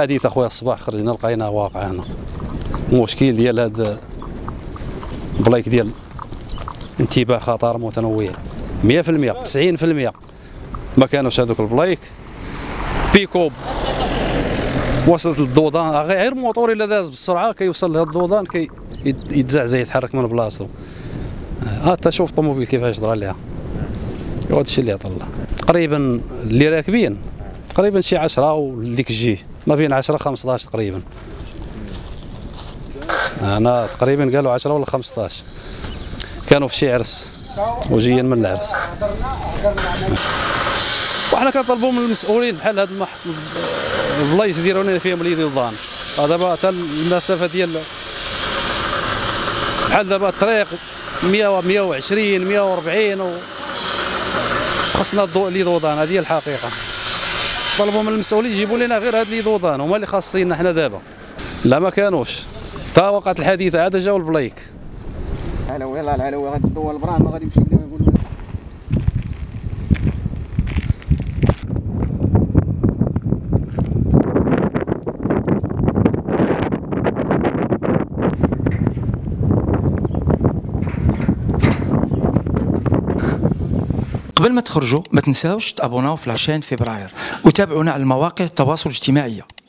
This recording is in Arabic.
الحديث اخويا الصباح خرجنا لقينا واقع هنا مشكل ديال هاد بلايك ديال انتباه خطر متنوع 100% 90% ما كانوش هذوك البلايك بيكوب وصلت للدودان غير موطور الا داز بالسرعه كيوصل لهذا الدودان يتزعزع يتحرك من بلاصتو. حتى شوف الطوموبيل كيفاش طرا ليها. هذا الشيء اللي عطا الله. تقريبا اللي راكبين تقريبا شي 10 وديك الجهه ما بين 10 15 تقريبا. انا تقريبا قالوا 10 ولا 15 كانوا في شي عرس وجايين من العرس. وحنا كنطلبوا من المسؤولين بحال هاد البلايص يديروا لنا فيهم اليدوضان. دابا حتى المسافه ديال بحال دابا الطريق 100 120 140 خصنا اليدوضان. هذه هي الحقيقه. طلبوا من المسؤولين يجيبوا لنا غير هاد اليدوضان هما اللي خاصيننا حنا دابا. لا ما كانوش تا وقعت الحادثه عاد جاوا البلايك. العلوي يلاه العلوي غادي تدور البران ما غادي يمشيو لنا يقولوا قبل ما تخرجوا ما تنساوش تابوناو في 20 فبراير وتابعونا على المواقع التواصل الاجتماعي.